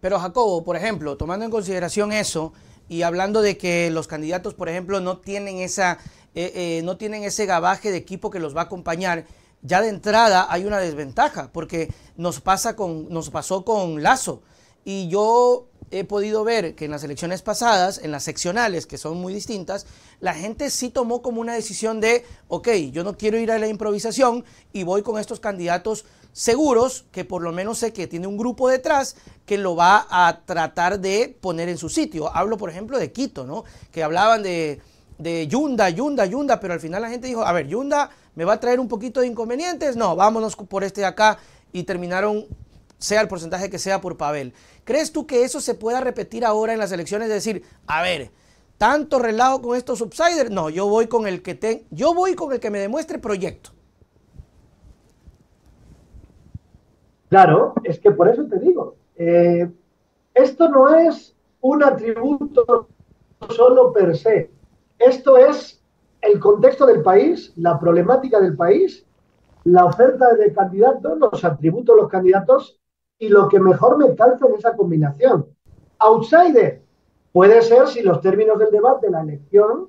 Pero Jacobo, por ejemplo, tomando en consideración eso y hablando de que los candidatos, por ejemplo, no tienen ese gabaje de equipo que los va a acompañar, ya de entrada hay una desventaja, porque nos pasó con Lasso. Y yo he podido ver que en las elecciones pasadas, en las seccionales, que son muy distintas, la gente sí tomó como una decisión de, ok, yo no quiero ir a la improvisación y voy con estos candidatos seguros, que por lo menos sé que tiene un grupo detrás que lo va a tratar de poner en su sitio. Hablo, por ejemplo, de Quito, ¿no? Que hablaban de Yunda, pero al final la gente dijo, a ver, Yunda me va a traer un poquito de inconvenientes, no, vámonos por este de acá, y terminaron, sea el porcentaje que sea, por Pavel. ¿Crees tú que eso se pueda repetir ahora en las elecciones? De decir, a ver, tanto relajo con estos subsiders, no, yo voy con el que me demuestre proyecto. Claro, es que por eso te digo, esto no es un atributo solo per se. Esto es el contexto del país, la problemática del país, la oferta de candidatos, los atributos de los candidatos y lo que mejor me calza en esa combinación. Outsider puede ser si los términos del debate, de la elección,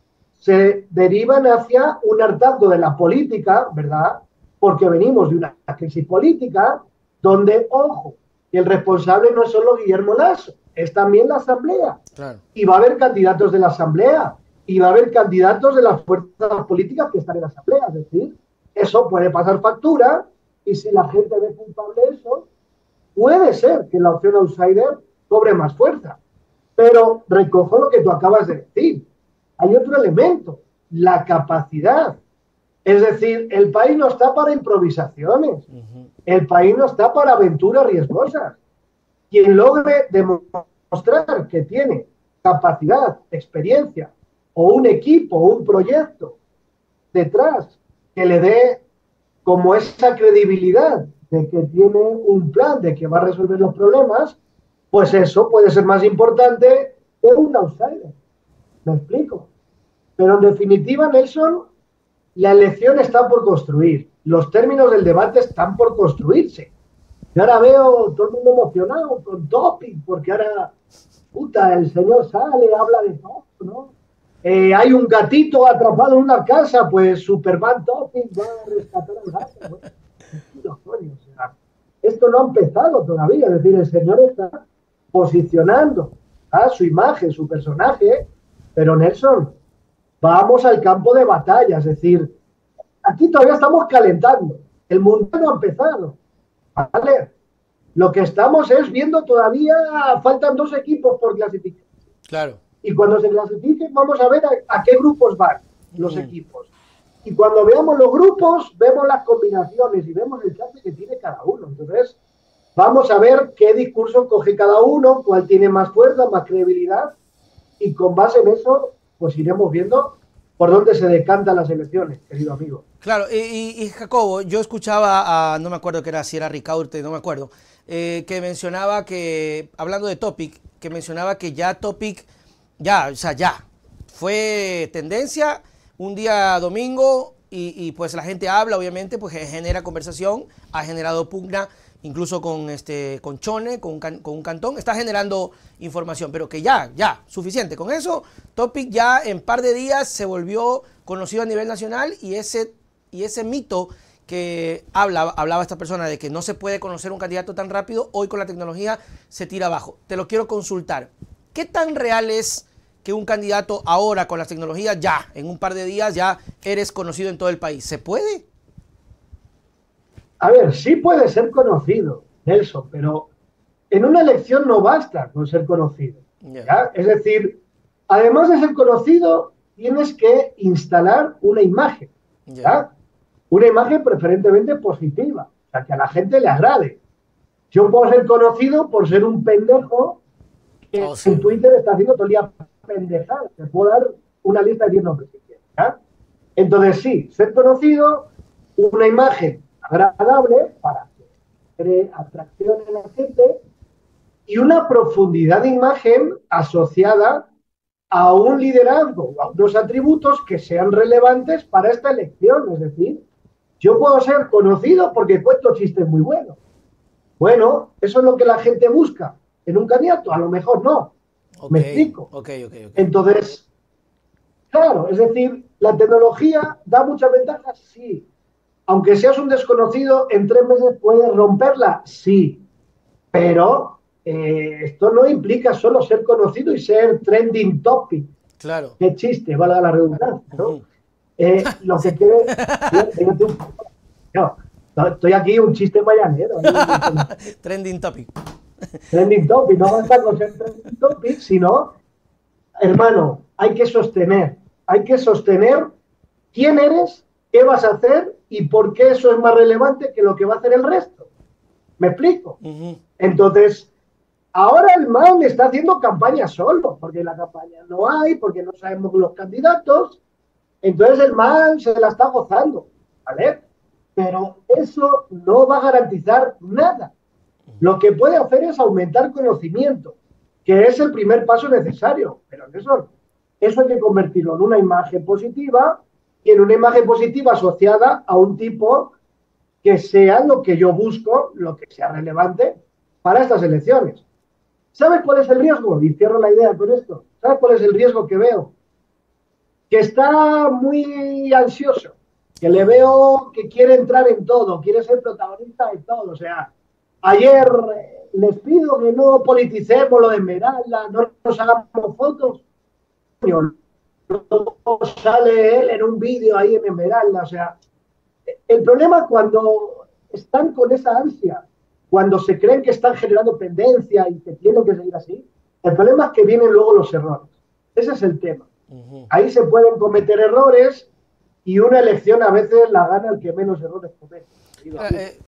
se derivan hacia un hartazgo de la política, ¿verdad? Porque venimos de una crisis política donde, ojo, que el responsable no es solo Guillermo Lasso, es también la Asamblea. Claro. Y va a haber candidatos de la Asamblea, y va a haber candidatos de las fuerzas políticas que están en la Asamblea. Es decir, eso puede pasar factura, y si la gente ve culpable eso, puede ser que la opción outsider cobre más fuerza. Pero recojo lo que tú acabas de decir. Hay otro elemento, la capacidad. Es decir, el país no está para improvisaciones. El país no está para aventuras riesgosas. Quien logre demostrar que tiene capacidad, experiencia, o un equipo, o un proyecto detrás que le dé como esa credibilidad de que tiene un plan, de que va a resolver los problemas, pues eso puede ser más importante que un outsider. ¿Me explico? Pero en definitiva, Nelson, la elección está por construir. Los términos del debate están por construirse. Y ahora veo todo el mundo emocionado con Topic, porque ahora, puta, el señor sale, habla de todo, ¿no? Hay un gatito atrapado en una casa, pues Superman Topic va a rescatar al gato. Bueno, coño, o sea, esto no ha empezado todavía, es decir, el señor está posicionando a su imagen, su personaje, pero Nelson, vamos al campo de batalla, es decir, aquí todavía estamos calentando, el mundial no ha empezado, ¿vale? Lo que estamos es viendo todavía, faltan 2 equipos por clasificar. Claro. Y cuando se clasifiquen, vamos a ver a qué grupos van los equipos. Y cuando veamos los grupos, vemos las combinaciones y vemos el chance que tiene cada uno. Entonces, vamos a ver qué discurso coge cada uno, cuál tiene más fuerza, más credibilidad, y con base en eso, pues iremos viendo por dónde se decantan las elecciones, querido amigo. Claro, y Jacobo, yo escuchaba no me acuerdo que era, si era Ricaurte, no me acuerdo, que mencionaba que, hablando de Topic, que mencionaba que ya Topic, ya fue tendencia un día domingo y pues la gente habla, obviamente, pues genera conversación, ha generado pugna, incluso con Chone, con un cantón, está generando información, pero que ya, suficiente. Con eso, Topic ya en par de días se volvió conocido a nivel nacional y ese mito que hablaba esta persona de que no se puede conocer un candidato tan rápido, hoy con la tecnología se tira abajo. Te lo quiero consultar. ¿Qué tan real es que un candidato ahora con las tecnologías ya, en un par de días, ya eres conocido en todo el país? ¿Se puede? A ver, sí puede ser conocido, Nelson, pero en una elección no basta con ser conocido. ¿Ya? Es decir, además de ser conocido, tienes que instalar una imagen. ¿Ya? Una imagen preferentemente positiva, o sea, que a la gente le agrade. Yo puedo ser conocido por ser un pendejo que en Twitter está haciendo todo el día pendejadas. Te puedo dar una lista de 10 nombres si quieres. ¿Ya? Entonces, sí, ser conocido, una imagen agradable para que cree atracción en la gente y una profundidad de imagen asociada a un liderazgo, a unos atributos que sean relevantes para esta elección. Es decir, yo puedo ser conocido porque cuento chistes muy buenos. Bueno, eso es lo que la gente busca. en un candidato, a lo mejor no. Ok, ¿Me explico? ok. Entonces, claro, es decir, la tecnología da muchas ventajas, sí. Aunque seas un desconocido, en 3 meses puedes romperla, sí. Pero esto no implica solo ser conocido y ser trending topic. Claro. Qué chiste, valga la redundancia, ¿no? Ujú. Lo Sí. que quiere... No, estoy aquí un chiste mañanero. Trending topic. Trending topic, no basta con ser trending topic, sino, hermano, hay que sostener quién eres, qué vas a hacer y por qué eso es más relevante que lo que va a hacer el resto. ¿Me explico? Ujú. Entonces, ahora el MAN está haciendo campaña solo, porque la campaña no hay, porque no sabemos los candidatos, entonces el MAN se la está gozando, ¿vale? Pero eso no va a garantizar nada. Lo que puede hacer es aumentar conocimiento, que es el primer paso necesario, pero eso hay que convertirlo en una imagen positiva y en una imagen positiva asociada a un tipo que sea lo que yo busco, lo que sea relevante para estas elecciones. ¿Sabes cuál es el riesgo? Y cierro la idea con esto. ¿Sabes cuál es el riesgo que veo? Que está muy ansioso, que le veo que quiere entrar en todo, quiere ser protagonista de todo. O sea, ayer les pido que no politicemos lo de Esmeralda, no nos hagamos fotos. Luego sale él en un vídeo ahí en Esmeralda. O sea, el problema es cuando están con esa ansia, cuando se creen que están generando tendencia y que tienen que seguir así, el problema es que vienen luego los errores. Ese es el tema. Ahí se pueden cometer errores y una elección a veces la gana el que menos errores comete.